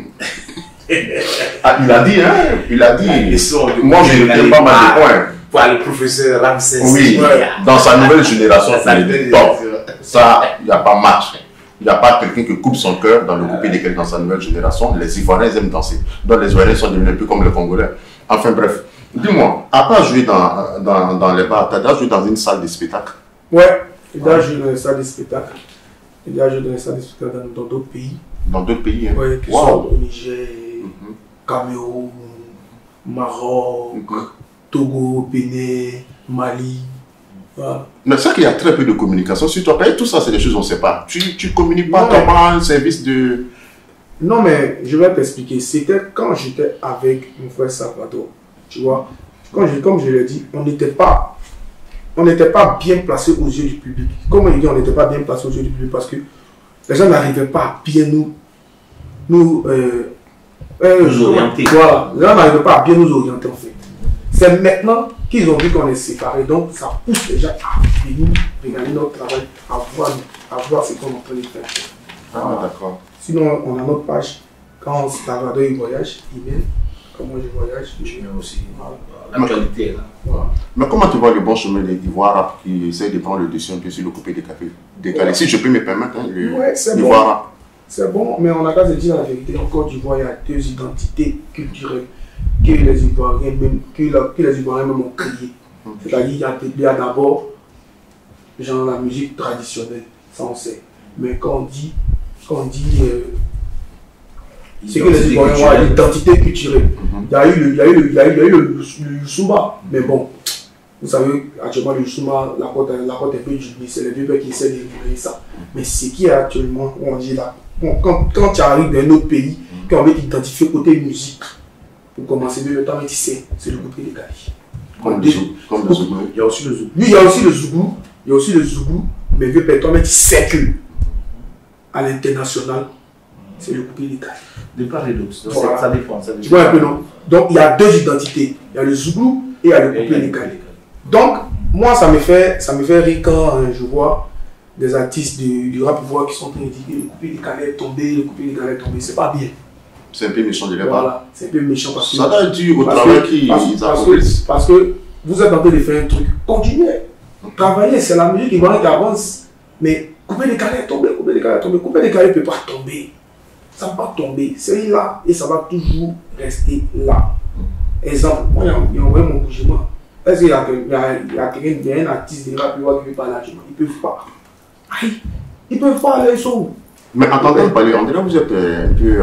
[SPEAKER 3] Ah, il a dit, hein? Il a dit. Moi, je n'ai pas mal de points.
[SPEAKER 4] Pour le professeur Ramsès.
[SPEAKER 3] Oui, dans sa nouvelle génération, il est top. Ça, il n'y a pas match. Il n'y a pas quelqu'un qui coupe son cœur dans le coupé décalé dans sa nouvelle génération. Les Ivoiriens aiment danser. Donc, les Ivoiriens sont devenus un peu comme les Congolais. Enfin, bref. Dis-moi, à part jouer dans les bars, tu as déjà joué dans une salle de spectacle?
[SPEAKER 2] Ouais, j'ai déjà joué dans les salles de spectacle. J'ai déjà joué dans les salles de spectacle dans d'autres pays.
[SPEAKER 3] Dans d'autres pays, hein?
[SPEAKER 2] Oui, que ce soit au Niger, Cameroun, Maroc, Togo, Bénin, Mali. Voilà.
[SPEAKER 3] Mais c'est qu'il y a très peu de communication sur toi. Tout ça, c'est des choses qu'on ne sait pas. Tu ne communiques pas, tu n'as pas un service de...
[SPEAKER 2] Non, mais je vais t'expliquer. C'était quand j'étais avec mon frère Salvador. Tu vois, comme je l'ai dit, on n'était pas bien placé aux yeux du public. Comme on dit, on n'était pas bien placé aux yeux du public parce que les gens n'arrivaient pas à bien nous
[SPEAKER 4] orienter.
[SPEAKER 2] Voilà, les gens n'arrivaient pas à bien nous orienter en fait. C'est maintenant qu'ils ont vu qu'on est séparés, donc ça pousse les gens à venir regarder notre travail, à voir ce qu'on est en train de faire.
[SPEAKER 3] Ah, d'accord.
[SPEAKER 2] Sinon, on a notre page. Quand Salvador il voyage, il vient. Quand moi je voyage,
[SPEAKER 4] je viens aussi. L'actualité est là.
[SPEAKER 2] Voilà.
[SPEAKER 3] Mais comment tu vois le bon chemin des Ivoires qui essaient de prendre le dessus un peu sur le coupé décalé? Si je peux me permettre, hein,
[SPEAKER 2] c'est bon. C'est bon, mais on a qu'à se dire la vérité. En Côte d'Ivoire, il y a deux identités culturelles que les Ivoiriens même ont créées. C'est-à-dire qu'il y a d'abord genre la musique traditionnelle, ça on sait. Mais quand on dit c'est que les Ivoiriens ont l'identité culturelle. Il y a eu le Youssouba, mais bon, vous savez, actuellement le Youssouba, la côte est un peu jubilée, c'est les vieux pères qui essaient d'éliminer ça. Mais ce qui est actuellement, on dit là, bon, quand tu arrives dans un autre pays, quand on veut t'identifier côté musique, pour commencer de le temps, mais tu sais, c'est le groupe légal.
[SPEAKER 3] Comme le Zouglou.
[SPEAKER 2] Il y a aussi le Zouglou. Oui, il y a aussi le Zouglou, mais vieux père, toi, mais tu sais que à l'international, c'est le groupe légal.
[SPEAKER 4] De part et d'autre.
[SPEAKER 2] Voilà.
[SPEAKER 4] Ça dépend.
[SPEAKER 2] Tu vois un peu, non? Donc, il y a deux identités. Il y a le Zouglou et il y a le coupé légal. Donc, moi, ça me fait rire quand je vois des artistes du rap ivoire qui sont en train de dire que le coupé légal est tombé, c'est pas bien.
[SPEAKER 3] C'est un peu méchant de leur part.
[SPEAKER 2] Voilà, c'est un peu méchant parce que...
[SPEAKER 3] Ça doit être dû au travail qu'ils accomplissent.
[SPEAKER 2] Parce que vous êtes en train de faire un truc. Continuez. Travaillez, c'est la musique ivoirienne qui avance. Mais coupé légal est tombé, coupé légal ne peut pas tomber. Ça va tomber, c'est là et ça va toujours rester là. Exemple, moi, il y a envoyé mon bougement. Est-ce qu'il y a quelqu'un, il y a un artiste de rap qui veut parler largement? Ils ne peuvent pas. Aïe, ils ne peuvent pas aller sur.
[SPEAKER 3] Mais entendez parler, on dirait que vous êtes un peu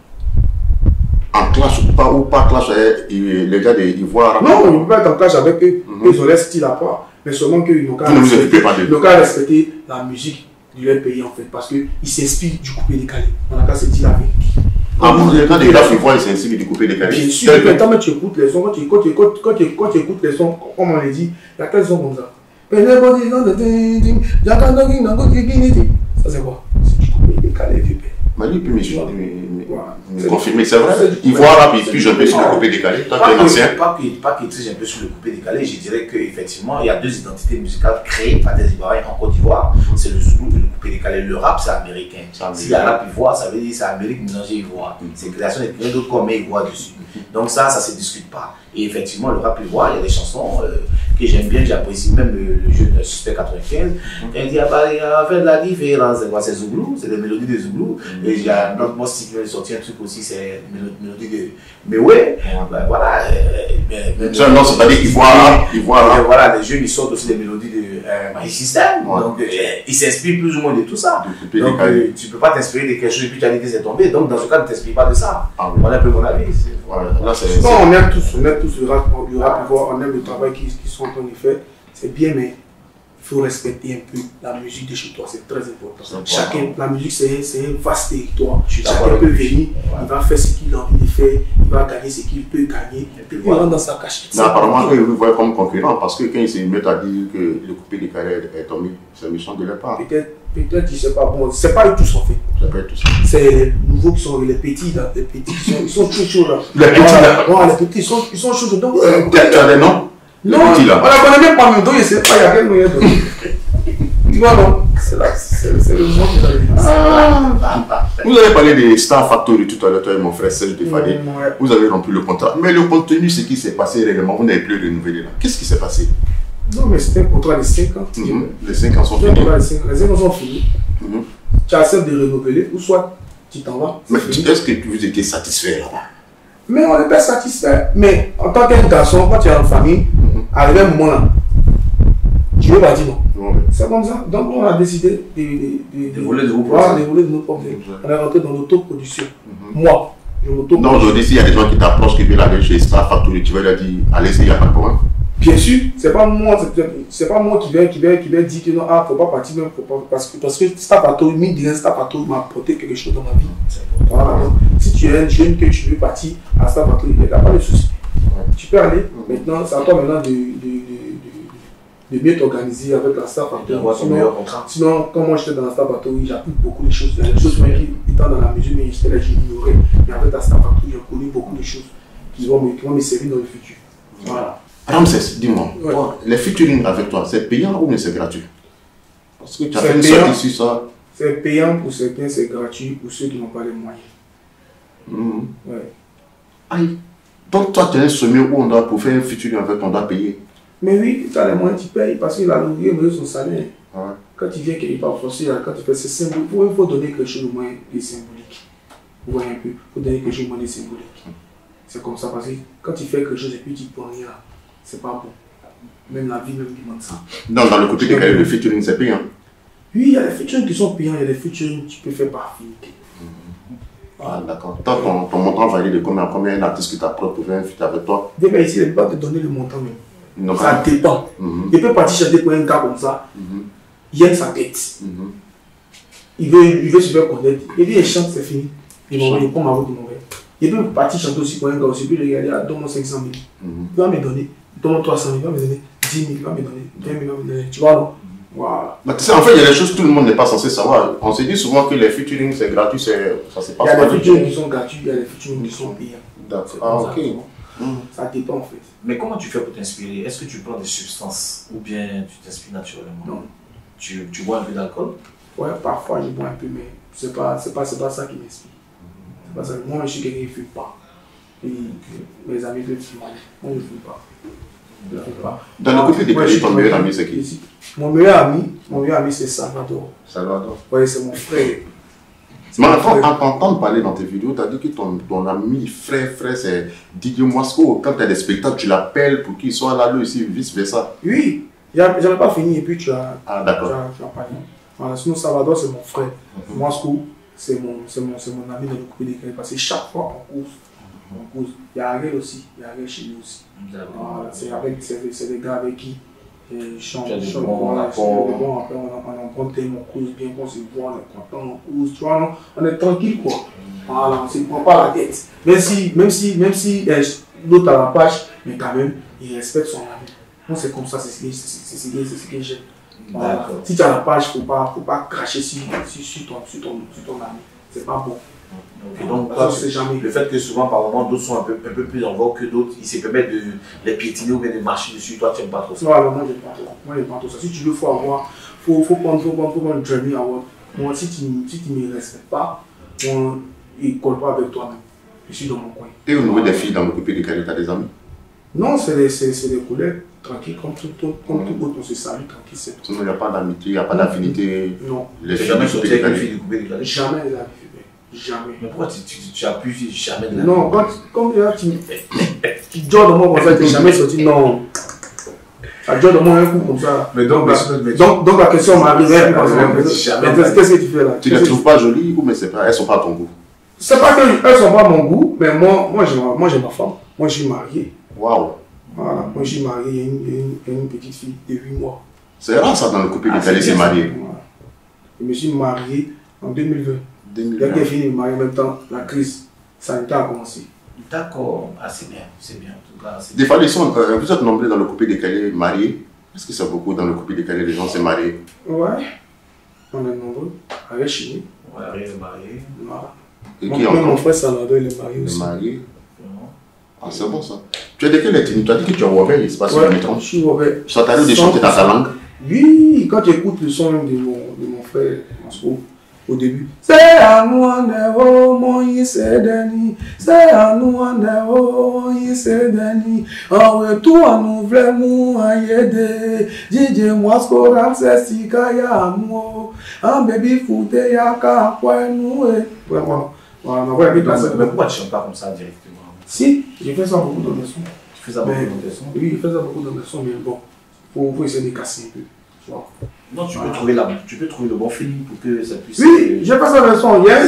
[SPEAKER 3] en clash ou pas clash avec les gars d'Ivoire.
[SPEAKER 2] Non, on ne peut pas être en clash avec eux. Ils ont leur style à part, mais seulement qu'ils n'ont qu'à respecter la musique de leur pays en fait, parce qu'ils s'inspirent du coupé décalé. On a qu'à se dire la vérité.
[SPEAKER 3] Ah bon, quand les gars ivoiriens ils s'inspirent du coupé décalé.
[SPEAKER 2] Bien sûr, quand tu écoutes les sons, quand tu écoutes les sons, comme on l'a dit, il y a quels sons comme ça? Ça c'est quoi? C'est du coupé décalé, vieux père.
[SPEAKER 3] Mais lui, il peut me confirmer, c'est vrai. Ivoire rap, il pige un peu sur le coupé décalé. Toi, tu es un ancien.
[SPEAKER 4] Pas qu'il tige un peu sur le coupé décalé, je dirais qu'effectivement, il y a deux identités musicales créées par des Ivoiriens en Côte d'Ivoire. C'est le Zoulou et le coupé décalé. Le rap, c'est américain. S'il y a rap ivoire, ça veut dire c'est Amérique mélangée ivoire. C'est création de plein d'autres comme ivoire dessus. Donc ça se discute pas. Et effectivement, le rap ivoire, il y a des chansons que j'aime bien, j'apprécie même le jeu de Suspect 95. Il dit, a fait de la différence. C'est Zouglou, c'est des mélodies de Zouglou. Et il y a un autre mot qui vient de sortir un truc aussi, c'est une mélodie de. Mais ouais, ben voilà.
[SPEAKER 3] Non, c'est-à-dire Ivoire.
[SPEAKER 4] Voilà, les jeunes, ils sortent aussi des mélodies de My System. Donc, ils s'inspirent plus ou moins de tout ça. Donc, tu ne peux pas t'inspirer de quelque chose et puis tu as dit que c'est tombé. Donc, dans ce cas, ne t'inspire pas de ça. Voilà un peu mon avis.
[SPEAKER 2] On aime tous le rap ivoire, on aime le travail qu'ils sont en train de faire. C'est bien, mais il faut respecter un peu la musique de chez toi, c'est très important. Chacun, la musique c'est un vaste territoire. Chacun peut venir, il va faire ce qu'il a envie de faire, il va gagner ce qu'il peut gagner, et puis il rentre dans sa cachette.
[SPEAKER 3] Mais apparemment, eux, ils vous voient comme concurrent parce que quand ils se mettent à dire que le coupé décalé est tombé, c'est méchant de leur part.
[SPEAKER 2] Peut-être, c'est pas bon, c'est pas eux tous en fait. C'est les nouveaux qui sont les petits là, ils sont chauds là.
[SPEAKER 3] Les petits là.
[SPEAKER 2] Ouais, les petits, ils sont chauds dedans.
[SPEAKER 3] Tu as des noms?
[SPEAKER 2] Non, on la connaît même pas, mais donc je sais pas, il y a quel moyen de. Tu vois, non? C'est le monde qui a dit.
[SPEAKER 3] Vous avez parlé de Star Factory tout à l'heure, toi et mon frère Serge Defadé. Vous avez rompu le contrat. Mais le contenu, ce qui s'est passé réellement, vous n'avez plus renouvelé là. Qu'est-ce qui s'est passé?
[SPEAKER 2] Non, mais c'était un contrat de 5 ans.
[SPEAKER 3] Les 5 ans sont finis.
[SPEAKER 2] Les 5 ans sont finis. Tu acceptes de renouveler, ou soit tu t'en vas.
[SPEAKER 3] Mais est-ce que vous étiez satisfait là-bas?
[SPEAKER 2] Mais on n'est pas satisfait. Mais en tant qu'un garçon, quand tu es en famille, arrivé un moment là, tu ne veux pas dire non. C'est comme ça. Donc on a décidé de
[SPEAKER 4] voler de nos
[SPEAKER 2] propres. On est rentré dans l'autoproduction. Moi, je m'autoproduis.
[SPEAKER 3] Donc aujourd'hui, s'il y a des gens qui t'approchent, qui veulent aller chez Star Factory, tu vas leur dire, allez-y, il n'y a pas de problème.
[SPEAKER 2] Bien sûr, c'est pas moi qui vais dire que non, faut pas partir même, parce que Star Factory, mine de rien, Star Factory m'a apporté quelque chose dans ma vie. Voilà, donc, si tu es un jeune que tu veux partir à Star Factory, il n'y a pas de souci. Tu peux aller. Maintenant, c'est à toi maintenant de mieux t'organiser avec la Star Factory. Sinon, quand moi j'étais dans la Star Factory, j'ai appris beaucoup de choses. Il y a des choses qui étant dans la mesure, mais j'étais là, j'ignorais. Mais avec la Star Factory, j'ai connu beaucoup de choses qui vont me servir dans le futur. Voilà.
[SPEAKER 3] Ramsès, dis-moi, les featuring avec toi, c'est payant ou c'est gratuit? Parce que tu as fait une sortie sur ça.
[SPEAKER 2] C'est payant pour certains, c'est gratuit pour ceux qui n'ont pas les moyens. Ouais.
[SPEAKER 3] Aïe. Donc toi, tu es un sommier où on doit, pour faire un featuring avec, on doit payer. Mais
[SPEAKER 2] oui, tu as les moyens, tu payes parce qu'il a loué son salaire. Quand tu viens quelque part forcer, quand tu fais ce symbole, il faut donner quelque chose de moins de symbolique. Vous voyez un peu, il faut donner quelque chose de moins de symbolique. C'est comme ça parce que quand tu fais quelque chose et puis tu prends rien, c'est pas bon. Même la vie même demande ça.
[SPEAKER 3] Donc, dans le coupé décalé, le featuring, c'est payant.
[SPEAKER 2] Oui, il y a des featuring qui sont payants, il y a des featuring que tu peux faire par affinité.
[SPEAKER 3] Ah, d'accord. Toi, ton montant varie de combien? Combien un artiste qui t'approche pour faire un feat avec toi?
[SPEAKER 2] Dès ici, il ne peut pas te donner le montant même.
[SPEAKER 3] Non,
[SPEAKER 2] Ça dépend. Il peut partir chanter pour un gars comme ça. Il aime sa tête. Il veut se faire connaître. Et puis il chante, c'est fini. Il prend ma route de mauvais. Il peut partir chanter aussi pour un gars aussi. Puis il regarde, donne-moi 500 000. Il va me donner. Donne-moi 300 000. Il va me donner 10 000. Il va me donner 20 000. Il va me donner. Tu vois, non? Voilà.
[SPEAKER 3] Mais tu sais, en fait, il y a des choses que tout le monde n'est pas censé savoir. On se dit souvent que les featuring, c'est gratuit, ça se passe.
[SPEAKER 2] Il y a des featuring qui sont gratuits, il y a des featuring qui sont payants.
[SPEAKER 3] D'accord. Ah, ok.
[SPEAKER 2] Ça dépend en fait.
[SPEAKER 4] Mais comment tu fais pour t'inspirer? Est-ce que tu prends des substances ou bien tu t'inspires naturellement?
[SPEAKER 2] Non.
[SPEAKER 4] Tu bois un peu d'alcool?
[SPEAKER 2] Ouais, parfois je bois un peu, mais c'est pas ça qui m'inspire. C'est pas ça. Moi, je suis quelqu'un qui ne fume pas. Et mes amis peuvent fumer. Moi, je ne fume pas. Je ne fume pas.
[SPEAKER 3] Dans le côté décalé, ton meilleur ami, c'est qui?
[SPEAKER 2] Mon meilleur ami, c'est Salvador.
[SPEAKER 3] Salvador.
[SPEAKER 2] Oui, c'est mon frère.
[SPEAKER 3] Mais en t'entendant parler dans tes vidéos, tu as dit que ton ami, frère, c'est Didier Mosco. Quand tu as des spectacles, tu l'appelles pour qu'il soit là, lui aussi, vice-versa.
[SPEAKER 2] Oui, j'avais pas fini et puis tu as
[SPEAKER 3] d'accord.
[SPEAKER 2] parlé. Voilà, sinon, Salvador, c'est mon frère. Mosco, c'est mon ami dans le coupé décalé. Parce que chaque fois on cause. Il y a Ariel aussi, il y a Ariel chez nous aussi. Voilà, c'est des gars avec qui je chante, on en prend tellement, on cause bien, on se voit, on est content, on cause, tu vois, on est tranquille quoi. Voilà, on ne se prend pas la tête. Même si l'autre a la page, mais quand même, il respecte son ami. Moi, c'est comme ça, c'est ce que j'aime. Voilà. Si tu as la page, il ne faut pas cracher sur ton ami. C'est pas bon.
[SPEAKER 4] Okay, donc, toi, le fait que souvent, par moment, d'autres sont un peu plus en vogue que d'autres, ils se permettent de les piétiner ou bien de marcher dessus. Toi, tu n'aimes pas trop ça?
[SPEAKER 2] Non, alors, moi, je n'aime pas trop ça. Si tu veux, faut prendre un Grammy Award. Moi, si tu ne me respectes pas, il ne colle pas avec toi-même. Je suis dans mon coin.
[SPEAKER 3] Et au niveau des filles dans le coupé décalé, tu as des amis?
[SPEAKER 2] Non, c'est des collègues tranquilles, comme tout autre, on se salue tranquille.
[SPEAKER 3] Sinon, il n'y a pas d'amitié, il n'y a pas d'affinité.
[SPEAKER 2] Non.
[SPEAKER 3] Les filles du coupé décalé?
[SPEAKER 2] Jamais les amis. Jamais.
[SPEAKER 4] Mais pourquoi tu appuies jamais de la
[SPEAKER 2] non, comme tu dors de moi comme ça, tu n'es jamais sorti. Non. Tu dors de moi un coup comme ça.
[SPEAKER 4] Mais donc
[SPEAKER 2] la question m'arrivait. Qu'est-ce que tu fais là?
[SPEAKER 3] Tu ne les trouves pas jolies ou mais elles ne sont pas à ton goût?
[SPEAKER 2] C'est pas qu'elles ne sont pas à mon goût, mais moi j'ai ma femme. Moi, je suis marié.
[SPEAKER 3] Waouh.
[SPEAKER 2] Voilà, moi je suis marié, il y a une petite fille de 8 mois.
[SPEAKER 3] C'est rare ça dans le coupé décalé, c'est marié.
[SPEAKER 2] Voilà. Je me suis marié en 2020. Dès qu'elle finit de marier en même temps, la crise sanitaire a commencé.
[SPEAKER 4] D'accord, c'est bien, en tout cas.
[SPEAKER 3] Des fois, vous êtes nombreux dans le coupé décalé mariés. Est-ce que c'est beaucoup dans le coupé décalé, les gens s'est mariés?
[SPEAKER 2] Ouais, on est nombreux. Avec chez nous.
[SPEAKER 4] Ouais, Ariel est marié.
[SPEAKER 2] Voilà.
[SPEAKER 3] Et qui encore?
[SPEAKER 2] Mon frère Salvador, il est marié aussi.
[SPEAKER 3] Marié. Ah, c'est bon ça. Tu as de quelle ethnie? Tu as dit que tu es Wobé, il se passe
[SPEAKER 2] ouais, je suis Wobé.
[SPEAKER 3] Ça t'arrive de chanter dans ta langue?
[SPEAKER 2] Oui, quand tu écoutes le son de mon frère Mosco, au début. C'est à nous en est mon c'est Denis. C'est à nous en est c'est Denis. En retour à nous vraiment à aider. DJ Mosco c'est si kaya amour. Un baby foute ya ka quoi nous. Vraiment. Voilà,
[SPEAKER 4] mais pourquoi tu ne chantes pas comme ça directement?
[SPEAKER 2] Si, j'ai fait ça beaucoup dans mes sons.
[SPEAKER 4] Tu fais ça beaucoup dans tes sons?
[SPEAKER 2] Oui, je fais ça beaucoup dans mes sons, mais bon, faut essayer de casser un peu.
[SPEAKER 4] Non, tu peux trouver le bon feeling pour que ça puisse...
[SPEAKER 2] Oui, j'ai fait ça dans mes sons. Il y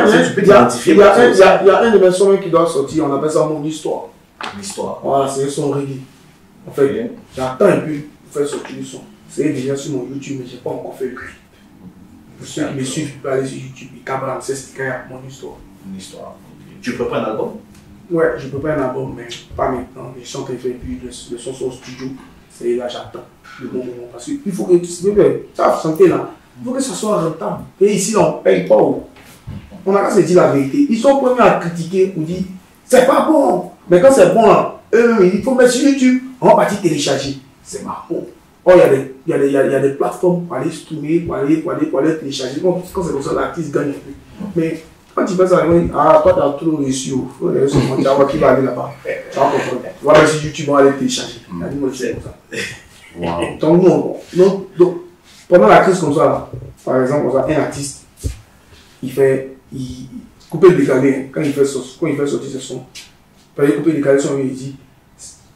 [SPEAKER 2] a un de mes sons qui doit sortir, on appelle ça Mon Histoire.
[SPEAKER 4] L'histoire.
[SPEAKER 2] Voilà, c'est un son reggae. En fait, j'attends un peu pour faire sortir le son. C'est déjà sur mon YouTube, mais je n'ai pas encore fait le clip. Pour ceux qui me suivent, ils peuvent aller sur YouTube. Cabral, c'est ce qu'il y a, Mon Histoire.
[SPEAKER 4] Une histoire. Tu peux prendre un album?
[SPEAKER 2] Ouais, je peux pas un album, mais pas maintenant. Je chante et fait, puis le son sur le studio. C'est là, j'attends le bon moment. Parce qu'il faut que tu vas chanter là. Il faut que ça soit rentable. Et ici, on ne paye pas. On a qu'à se dire la vérité. Ils sont premiers à critiquer ou dire c'est pas bon. Mais quand c'est bon là, il faut mettre sur YouTube. On va partir télécharger. C'est pas bon. Oh, il y a des plateformes pour aller streamer, pour aller télécharger. Quand c'est comme ça, l'artiste gagne un peu. Mais quand tu fais ça, toi tu as tout reçu. Il faut aller sur mon Java qui va aller là-bas. Tu vas comprendre. Voilà, sur YouTube, on va aller télécharger. C'est comme ça. Wow. Donc, pendant la crise comme ça, là, par exemple, un artiste, il coupe le décalé. Quand il fait sortir ses sons, il coupe le décalé, il dit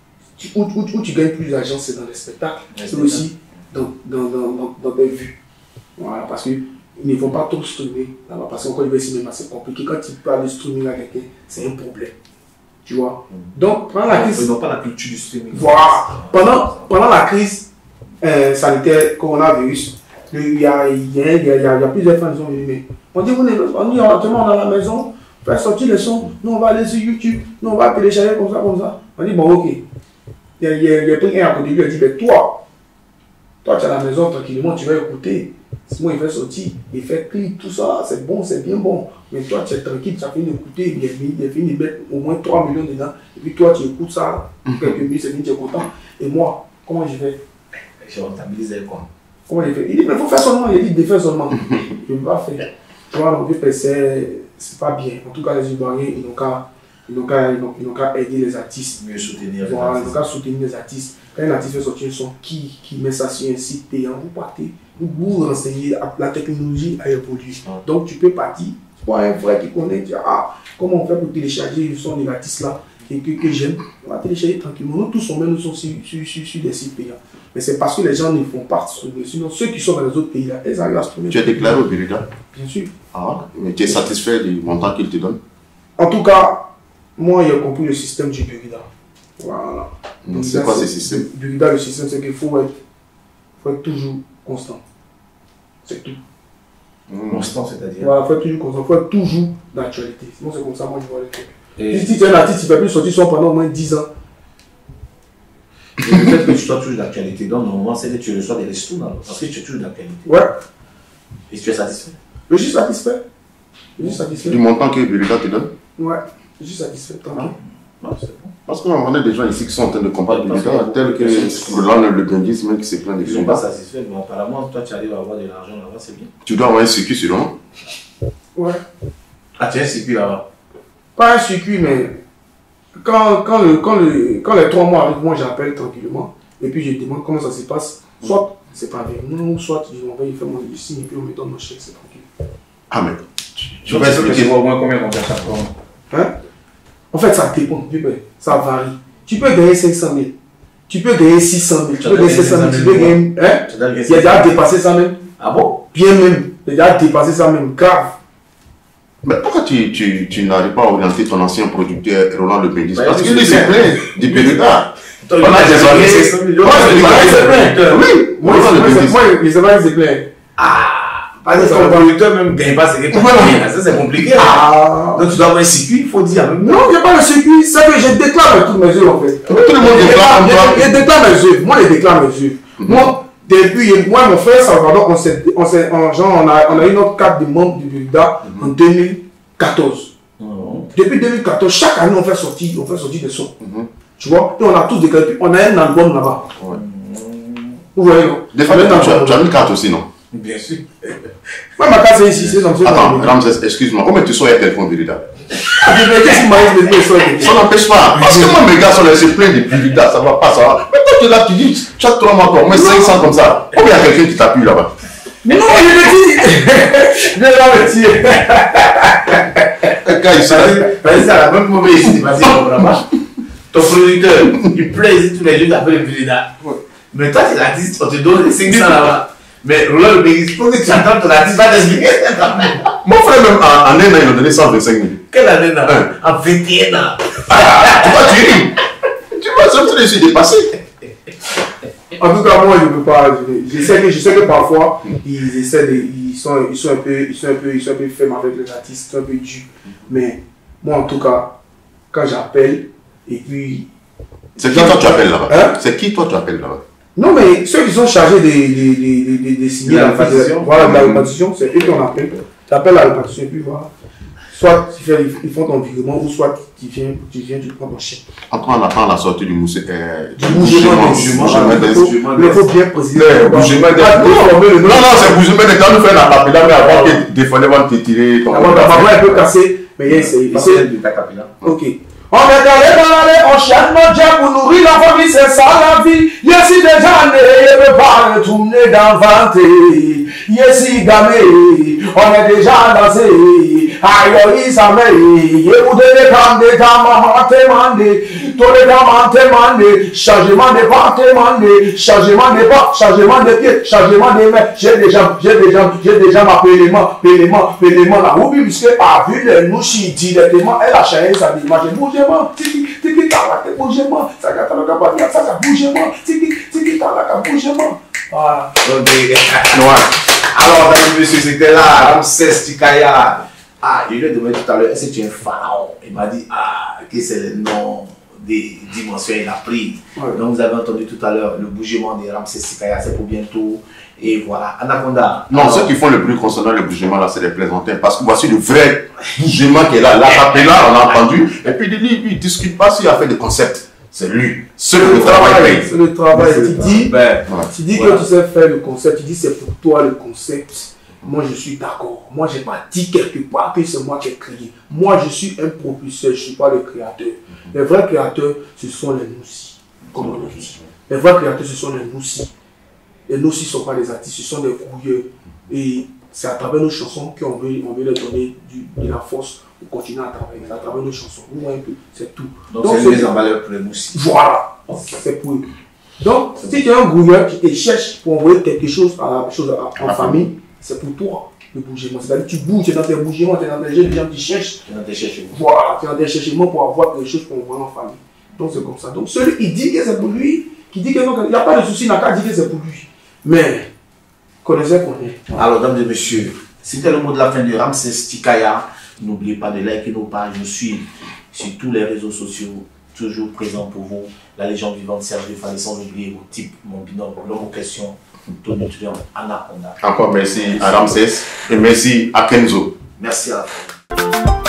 [SPEAKER 2] où tu gagnes plus d'argent, c'est dans les spectacles. C'est aussi dans tes vues. Voilà, parce qu'ils ne vont pas trop streamer là-bas. Parce qu'encore, c'est compliqué. Quand tu parles de streaming à quelqu'un, c'est un problème. Tu vois. Donc, pendant la crise.
[SPEAKER 4] Ils n'ont pas la culture du streaming.
[SPEAKER 2] Voilà. Pendant la crise sanitaire, coronavirus, il y a plusieurs fans qui ont dit, mais on dit, on est à la maison, faire sortir les sons, nous on va aller sur YouTube, nous on va télécharger comme ça. On dit, bon, ok. Il y a pris un à côté de lui, il a dit, mais toi tu es à la maison tranquillement, tu vas écouter. Moi, il fait sortir, il fait clip, tout ça, c'est bon, c'est bien bon. Mais toi, tu es tranquille, tu as fini d'écouter, il a fini de mettre au moins 3 millions dedans. Et puis toi, tu écoutes ça, quelques minutes, c'est fini, tu es content. Et moi, comment je fais?
[SPEAKER 4] Je rentabilise quoi?
[SPEAKER 2] Comment il fait? Il dit, mais il faut faire seulement, il dit, de faire seulement. Je ne vais pas faire. Tu vois, donc, c'est pas bien. En tout cas, les Ivoiriens, ils n'ont qu'à aider les artistes.
[SPEAKER 4] Mieux soutenir les
[SPEAKER 2] artistes. Ils n'ont qu'à
[SPEAKER 4] artistes.
[SPEAKER 2] soutenir les artistes. Quand un artiste fait sortir un son qui met ça sur un site payant, vous partez, vous vous renseignez, la technologie a évolué. Donc tu peux partir, tu vois un frère qui connaît, tu dis, comment on fait pour télécharger le son de l'artiste là, que j'aime, on va télécharger tranquillement. Nous tous, nous sommes sur des sites payants. Mais c'est parce que les gens ne font pas streamer. Sinon, ceux qui sont dans les autres pays là, ils arrivent à streamer.
[SPEAKER 3] Tu es déclaré au Birida?
[SPEAKER 2] Bien sûr.
[SPEAKER 3] Mais tu es satisfait du montant qu'il te donne?
[SPEAKER 2] En tout cas, moi, j'ai compris le système du Birida. Voilà.
[SPEAKER 3] C'est quoi ce système?
[SPEAKER 2] Birida, le système, c'est qu'il faut être toujours constant. C'est tout.
[SPEAKER 4] Constant, c'est-à-dire?
[SPEAKER 2] Voilà, il faut être toujours constant. Il faut être toujours d'actualité. Sinon, c'est comme ça, moi, je vois les trucs. Si tu es un artiste, tu ne fais plus sortir son pendant au moins 10 ans.
[SPEAKER 4] Et le fait que tu sois toujours d'actualité, donc normalement, c'est que tu reçois des restos parce que tu es toujours d'actualité.
[SPEAKER 2] Ouais.
[SPEAKER 4] Et tu es satisfait?
[SPEAKER 2] Je suis satisfait. Je suis satisfait.
[SPEAKER 3] Du montant que Birida te donne?
[SPEAKER 2] Ouais. Je suis satisfait. Tranquille.
[SPEAKER 4] Non, c'est bon.
[SPEAKER 3] Parce qu'on a des gens ici qui sont en train de combattre Birida, tel que le bandisme, même qui se plaint des
[SPEAKER 4] Ils ne sont pas satisfaits, mais apparemment, toi, tu arrives à avoir de l'argent là-bas, c'est bien.
[SPEAKER 3] Tu dois avoir un circuit sur l'an?
[SPEAKER 2] Ouais.
[SPEAKER 4] Ah, tu as un circuit là-bas?
[SPEAKER 2] Pas un circuit, mais quand les 3 mois arrivent, moi j'appelle tranquillement et puis je demande comment ça se passe. Soit c'est pas avec moi, soit je m'envoie, il fait mon signe et puis on me donne mon chèque, c'est tranquille.
[SPEAKER 3] Ah, mais
[SPEAKER 4] Tu vas expliquer au moins combien on perd chaque fois?
[SPEAKER 2] Hein? En fait, ça dépend, ça varie. Tu peux gagner 500 000, tu peux gagner 600 000, tu peux gagner 700 000, tu peux gagner. Hein? Il y a déjà dépassé ça même.
[SPEAKER 4] Ah bon?
[SPEAKER 2] Bien même. Il y a déjà dépassé ça même, grave.
[SPEAKER 3] Mais pourquoi tu n'arrives pas à orienter ton ancien producteur Roland Le Bédis? Parce qu'il s'est plaint du Birida.
[SPEAKER 4] On a des 600 millions.
[SPEAKER 2] Oui, moi je sais pas, il se plaint.
[SPEAKER 4] Parce que ton producteur même ne gagne pas ses réponses. Ça c'est compliqué. Donc tu dois avoir un circuit, il faut dire.
[SPEAKER 2] Non, il n'y a pas de circuit. C'est que je déclare toutes mes œuvres en fait.
[SPEAKER 3] Tout le monde déclare comme toi.
[SPEAKER 2] Je déclare mes œuvres. Moi, je déclare mes œuvres. Moi, depuis, moi, mon frère Salvador, on a eu notre carte de membre du Birida en 2014. Depuis 2014, chaque année, on fait sortir des sons. Tu vois, et on a tous déclaré. On a un album là-bas. Vous voyez, non?
[SPEAKER 3] Des fois, tu as une carte aussi, non?
[SPEAKER 4] Bien sûr.
[SPEAKER 2] Moi, ma carte, c'est ici. C'est dans ce
[SPEAKER 3] Attends, Ramsès, excuse-moi. Comment tu sors un téléphone Birida?
[SPEAKER 2] Qu'est-ce qui m'arrive de ça?
[SPEAKER 3] Ça n'empêche pas. Parce que moi, mes gars sont laissés plein de Birida, ça va pas, ça va. Mais toi, tu es là, tu dis, chaque 3 mois, au moins 500 comme ça. Ou il y a quelqu'un qui t'appuie là-bas?
[SPEAKER 2] Non, je le dis. Je vais le dire.
[SPEAKER 3] Quand il s'arrête.
[SPEAKER 4] C'est la même mauvaise ici, vas-y, là-bas. Ton producteur, il plaît tous les jours d'appeler le Birida. Mais toi, tu es l'artiste, on te donne les 500 là-bas. Mais Roland Le Bédis, il faut que tu attends ton artiste va t'expliquer.
[SPEAKER 3] Mon frère, même en un an, il a donné 125 000.
[SPEAKER 4] Quelle année là? En 21 ans.
[SPEAKER 3] Tu vois, tu ris. Tu vois, c'est un peu je suis dépassé.
[SPEAKER 2] En tout cas, moi, je ne peux pas. Je sais que parfois, ils sont un peu fermes avec les artistes, ils sont un peu durs. Mais moi, en tout cas, quand j'appelle, et puis.
[SPEAKER 3] C'est qui toi tu appelles là-bas?
[SPEAKER 2] Hein?
[SPEAKER 3] C'est qui toi tu appelles là-bas?
[SPEAKER 2] Non, mais ceux qui sont chargés de signer la répartition, voilà, la répartition, c'est eux qu'on appelle. Tu appelles la répartition, et puis voilà. Soit ils font ton virement, ou soit tu viens, tu prends ton chèque.
[SPEAKER 3] Après, on attend la sortie du mouvement.
[SPEAKER 2] Il faut bien préciser.
[SPEAKER 3] Non, c'est bougement de quand nous faisons la capilla, mais avant que des fois, vont te tirer.
[SPEAKER 2] La maman est un peu cassée, mais c'est. Ok. On est allé, on cherche notre Dieu pour nourrir la famille, c'est ça la vie. Ici déjà né, il ne peut pas retourner dans le ventre. Ici gamé, on est déjà dansé. Aïe, ça me dit, vous devez prendre ta maman, demandé, tous les gamins demandé, changement de pas demandé, changement de pas, changement de pied, changement de main, j'ai déjà ma pélément, la roue, puisque a vu les nous directement, elle a changé sa image, bougement, tiki, bougement, ça bougement, tiki, bougement. Voilà.
[SPEAKER 4] Ok. Alors, monsieur, c'était là, Ramsès Tikaya. Ah, je lui ai demandé tout à l'heure, est-ce que tu es un pharaon? Il m'a dit, que c'est le nom des dimensions qu'il a pris. Ouais. Donc, vous avez entendu tout à l'heure le bougement de Ramsès Tikaya, c'est pour bientôt. Et voilà, Anaconda.
[SPEAKER 3] Non, ceux qui font le plus concernant le bougement là, c'est les plaisantins. Parce que voici le vrai bougement qui est là. Là, on a entendu. Et puis, lui, il ne discute pas s'il a fait des concepts. C'est lui. C'est le travail.
[SPEAKER 2] C'est le travail. Tu dis que tu sais faire le concept. Tu dis c'est pour toi le concept. Moi, je suis d'accord. Moi, je n'ai pas dit quelque part que c'est moi qui ai créé. Moi, je suis un propulseur. Je ne suis pas le créateur. Les vrais créateurs, ce sont les noussis. Comme on le dit. Les vrais créateurs, ce sont les noussis. Les noussis ne sont pas des artistes, ce sont des couilleux. Et c'est à travers nos chansons qu'on veut leur donner de la force pour continuer à travailler. C'est à travers nos chansons. Vous voyez un peu, c'est tout.
[SPEAKER 4] Donc c'est une mise en valeur pour les noussis.
[SPEAKER 2] Voilà. C'est pour eux. Donc, si tu es un gouilleur qui cherche pour envoyer quelque chose en famille, c'est pour toi le bougement. C'est-à-dire que tu bouges, tu es dans tes bougements, tu es dans tes jeux, les gens qui cherchent.
[SPEAKER 4] Tu es dans tes cherchements.
[SPEAKER 2] Voilà, tu es dans tes cherchements pour avoir quelque chose pour envoyer en famille. Donc c'est comme ça. Donc celui qui dit que c'est pour lui, qui dit qu'il n'y a pas de souci, il n'a qu'à dire que c'est pour lui. Mais, connaissez qu'on est.
[SPEAKER 4] Alors, dames et messieurs, c'était le mot de la fin de Ramsès Tikaya. N'oubliez pas de liker nos pages, nous suivre sur tous les réseaux sociaux, toujours présent pour vous. La légende vivante Serge Fallait, sans oublier vos types, mon binôme, l'homme en question, Tony Tudian, Anaconda.
[SPEAKER 3] Encore merci à Ramsès et merci à Kenzo.
[SPEAKER 4] Merci à la fin.